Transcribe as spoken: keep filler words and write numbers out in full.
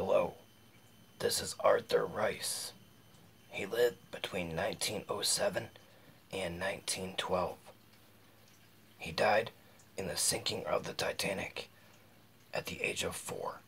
Hello, this is Arthur Rice. He lived between nineteen oh seven and nineteen twelve. He died in the sinking of the Titanic at the age of four.